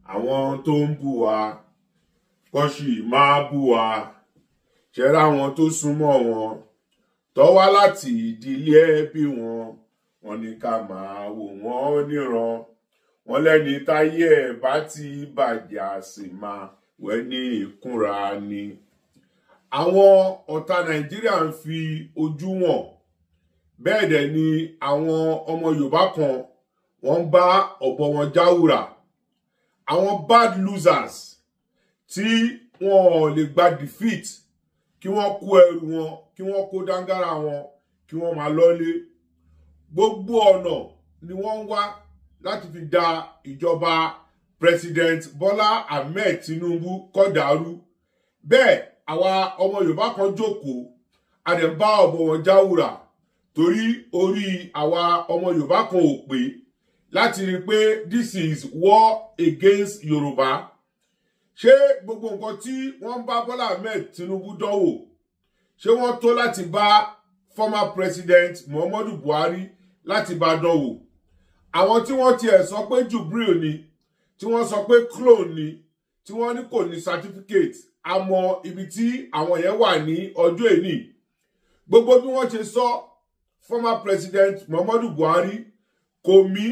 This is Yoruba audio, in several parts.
àwọn tó ń bú wa kọ́ sì máa bú wa ṣẹ́ra àwọn tó súnmọ́ wọn tó wá láti ìdílé ẹbí wọn ní ká máa wò wọ́n níran wọn lẹ́ni táyé ẹ̀ bá ti bàjẹ́ á sì máa wẹ́ ní ìkúnra ni. Àwọn ọ̀tá Nàìjíríà ń fi ojú wọn bẹ́ẹ̀ dẹ̀ ni àwọn ọmọ Yorùbá kan wọ́n bá ọ̀bọ wọn jáwùrà. Àwọn bad losers tí wọn lè gba defeat kí wọ́n kó ẹrù wọn kí wọ́n kó dáńgára wọn kí wọ́n máa lọ́lé. Gbogbo ọ̀nà ni wọ́n ń wá láti fi da ìjọba President Bola Ahmed Tinubu kó dàrú. Bẹ́ẹ̀ àwa ọmọ Yorùbá kan jókòó a dẹ̀ ń bá ọ̀bọ wọn jáwùrà torí orí àwa ọmọ Yorùbá kan ò pé láti rí pé this is war against Yorùbá. Ṣé gbogbo nǹkan tí wọ́n bá Bola Ahmed Tinubu dánwò ṣé wọ́n tó láti bá former president Muhammadu Buhari láti bá dánwò? Àwọn tí wọ́n tiẹ̀ sọ pé Jubril ni, tí wọ́n sọ pé clone ni, tí wọ́n ní kò ní certificate, a mọ ibi tí àwọn yẹn wà ní ọjọ́ èní. Gbogbo bí wọ́n ṣe sọ former president Muhammadu Buhari kò mí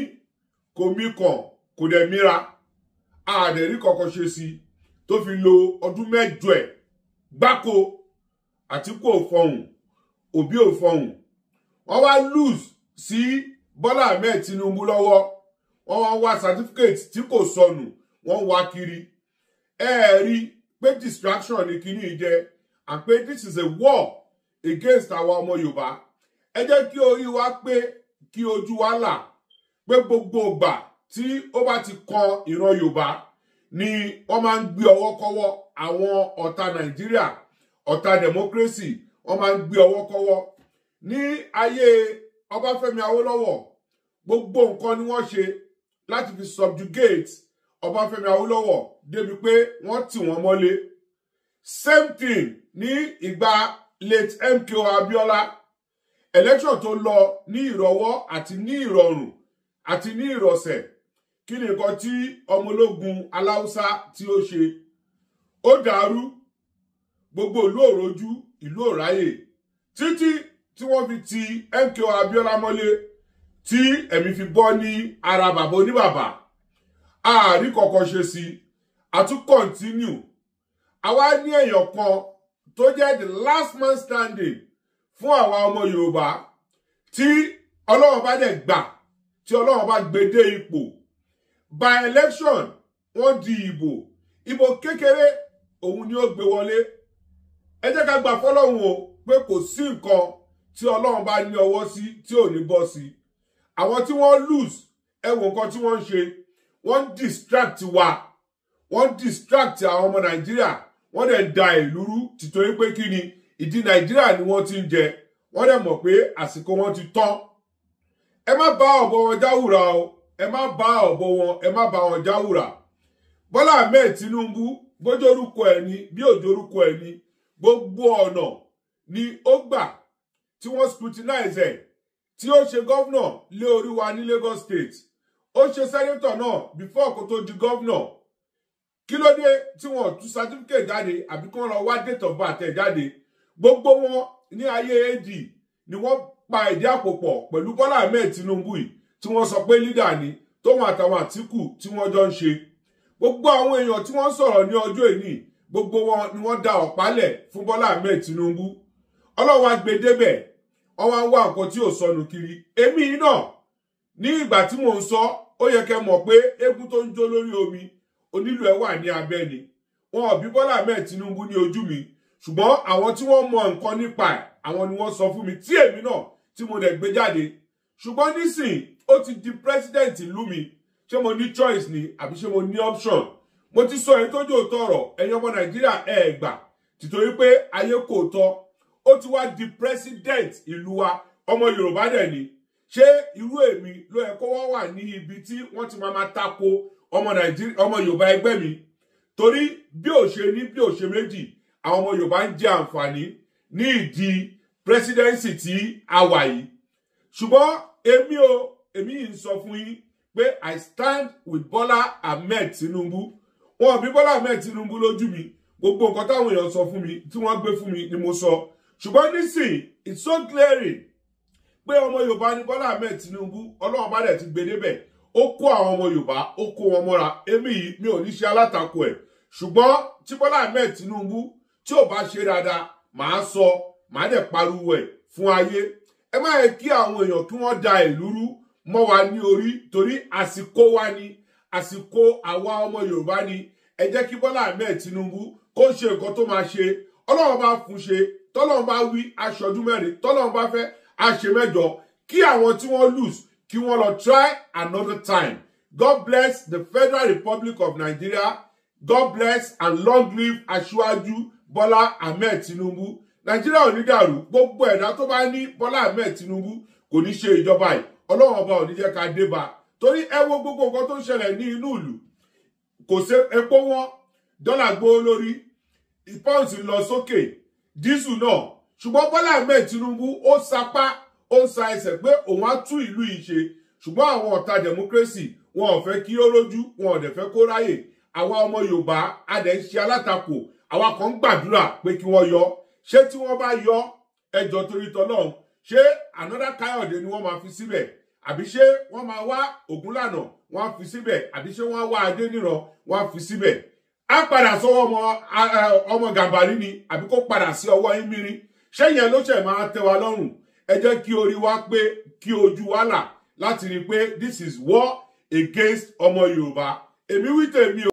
kàn kò dẹ̀ míra àdẹ̀rí kọ̀ọ̀kan ṣe sí tó fi lo ọdún 8 ẹ̀ gbáko. Àtíkù ò fọhùn, Òbí ò fọhùn. Wọ́n wá lose sí Bola Ahmed Tinubu lọ́wọ́. Wọ́n wá wá certificate tí kò sọnù wọ́n wá kiri. Rí pé distraction ni kíní jẹ́ and pé this is a war against àwa ọmọ Yorùbá. Ẹ jẹ́ kí orí wa pé kí ojú wa là pé gbogbo ìgbà tí ó bá ti kan ìran Yorùbá ni wọ́n máa ń gbé ọwọ́ kọ́wọ́. Àwọn ọ̀tá Nàìjíríà, ọ̀tá democracy, wọ́n máa ń gbé ọwọ́ kọ́wọ́. Ní ayé Ọbáfẹ́mi Awólọ́wọ̀ gbogbo nǹkan ni wọ́n ṣe láti fi subjugate Ọbáfẹ́mi Awólọ́wọ̀ débi pé wọ́n tì wọ́n mọ́lé. Same thing ní ìgbà late MKO Abiola. Election tó lọ ní ìrọ̀wọ́ àti ní ìrọ̀rùn àti ní ìrọ̀sẹ̀. Kí ni nǹkan tí ọmọ ológun aláùsá tí ó ṣe? Ó dàrú. Gbogbo ìlú òrojú, ìlú òráyè títí tí wọ́n fi ti MKO Abiola mọ́lé tí ẹ̀mí fi bọ́ ní ara bàbá oníbàbà. Ààrí kọ̀ọ̀kan ṣe sí, a tún continue. Àwa ní èèyàn kan tó jẹ́ the last man standing fún àwa ọmọ Yorùbá tí Ọlọ́run bá dẹ̀ gbà, tí Ọlọ́run bá gbé dé ipò. By election wọ́n di ìbò kékeré òun ni ó gbé wọlé. Ẹ jẹ́ ká gbà fọ́lọ́run o pé kò sí nǹkan tí Ọlọ́run bá ní ọwọ́ sí tí ò ní bọ́ sí. Àwọn tí wọ́n lose ẹ wo nǹkan tí wọ́n ń ṣe. Wọ́n distract wa, wọ́n distract àwọn ọmọ Nàìjíríà, wọ́n dẹ̀ da ìlú rú títorí pé kí ni ìdí Nàìjíríà ni wọ́n ti ń jẹ. Wọ́n dẹ̀ mọ̀ pé àsìkò wọn ti tán. Ẹ má bá ọ̀bọ wọn jáwùrà o, ẹ má bá ọ̀bọ wọn, ẹ má bá wọn jáwùrà. Bola Ahmed Tinubu bójú orúkọ ẹ̀ ni bí òjò orúkọ ẹ̀ ni gbogbo ọ̀nà ni ó gbà tí wọ́n scrutinize ẹ̀, tí ó ṣe gọ́vnọ̀ lé orí wa ní Lagos State. Ó ṣe sẹ́nétọ̀ náà before kó tó di gọ́vnọ̀. Kí ló dé tí wọ́n tú certificate jáde àbí kí wọ́n lọ wá date of birth ẹ̀ jáde? Gbogbo wọn ní ayé AD ni wọ́n pa ìdí àpò pọ̀ pẹ̀lú Bola Ahmed Tinubu yìí tí wọ́n sọ pé leader ni tóun àtàwọn Àtíkù tí wọ́n jọ ń ṣe. Gbogbo àwọn èèyàn tí wọ́n sọ̀rọ̀ ní ọjọ́ ìní gbogbo wọn ni wọ́n da ọ̀pálẹ̀ fún Bola Ahmed Tinubu. Ọlọ́run á gbé débẹ̀, wọ́n wá ń wá nǹkan tí ò sọnù kiri. Èmi náà ní ìgbà tí mò ń sọ ó yẹ kẹ́ mọ̀ pé eégún tó ń jó lórí omi onílù ẹ̀ wà ní abẹ́ ni. Wọn ò bí Bola Ahmed Tinubu ní ojú mi ṣùgbọ́n àwọn tí wọ́n mọ nǹkan nípa ẹ̀ àwọn ni wọ́n sọ fún mi tí èmi náà tí mo dẹ̀ gbé jáde. Ṣùgbọ́n nísìn ó ti di president ìlú mi. Ṣé mo ní choice ni àbí ṣé mo ní option? Mo ti sọ èyí tó jò tọrọ ẹ̀yin ọmọ Nàìjíríà ẹ gbà títorí pé ayé kò tọ́. Ó ti wá di president ìlú wa, ọmọ Yorùbá dẹ̀ ni. Ṣé irú èmi ló yẹ kó wọ́n wà ní ibi tí wọ́n ti máa tako ọmọ Yorùbá ẹgbẹ́ mi? Torí bí ò ṣe ní bí ò ṣe méjì àwọn ọmọ Yorùbá ń jẹ àǹfààní ní ìdí presidency tí a wà yìí. Ṣùgbọ́n èmi yìí ń sọ fún yín pé I stand with Bola Ahmed Tinubu. Wọn bí Bola Ahmed Tinubu lójú mi, gbogbo nǹkan táwọn èèyàn sọ fún mi tí wọ́n gbé fún mi ni mo sọ. Ṣùgbọ́n nísìnyí it's so glaring pé ọmọ Yorùbá ni Bola Ahmed Tinubu, Ọlọ́run bá dẹ̀ ti gbé débẹ̀. Ó kó àwọn ọmọ Yorùbá, ó kó wọn mọ́ra. Èmi yìí mi ò ní ṣe alátakò ẹ̀. Ṣùgbọ́n tí Bola Ahmed Tinubu tí ò bá ṣe dáadáa, màá sọ, màá dẹ̀ pariwo ẹ̀ fún ayé. Ẹ má yẹ kí àwọn èèyàn kí wọ́n da ìlú rú mọ́ wa ní orí, torí àsìkò wa ni, àsìkò àwa ọmọ Yorùbá ni. Ẹ jẹ́ kí Bola Ahmed Tinubu kó ṣe nǹkan tó máa ṣe. Ọlọ́run bá fún ṣe, tọ́lọ́run bá wí aṣojú mẹ́rin, tọ́lọ́run bá fẹ́ aṣe mẹ́jọ. Kí àwọn tí wọ́n lose kí wọ́n lọ try another time. God bless the Federal Republic of Nigeria. God bless and long live Aṣíwájú Bola Ahmed Tinubu. Nigeria ò ní dàrú. Gbogbo ẹ̀dá tó bá ní Bola Ahmed Tinubu kò ní ṣe ìjọba yìí. Ọlọ́run ọba ò ní jẹ́ ká dé bá. Torí ẹ wo gbogbo nǹkan tó ń ṣẹlẹ̀ ní inú ìlú. Kò sí epo wọn, dọ́là gbówó lórí, pounds lọ sókè, dísù náà. Ṣùgbọ́n Bola Ahmed Tinubu ó sapá, ó ń sa ẹsẹ̀ pé òun á tú ìlú yìí ṣe. Ṣùgbọ́n àwọn ọ̀tá democracy wọn ò fẹ́ kí ó lójú, wọn ò dẹ̀ fẹ́ kó ráyè. Àwa ọmọ Yorùbá a dẹ̀ ń ṣe alátakò, àwa kan ń gbàdúrà pé kí wọ́n yọ. Ṣé tí wọ́n bá yọ ẹjọ́ torí tọ́lọ́run, ṣé another Káyọ̀dé ni wọ́n máa fi síbẹ̀? Àbí ṣé wọ́n máa wá Ògúnlànà wọ́n á fi síbẹ̀? Àbí ṣé wọ́n á wá Adéníran wọ́n á fi síbẹ̀? Á padà sọ́wọ́ ọmọ Gàmbàrí ni àbí kó padà sí ọwọ́ Ìmírí? Ṣé yẹn ló ṣẹ̀ máa tẹ́ wa lọ́rùn? Ẹ jẹ́ kí orí wa pé kí ojú wa là láti rí pé this is war against ọmọ Yorùbá. Èmi wí tèmi o.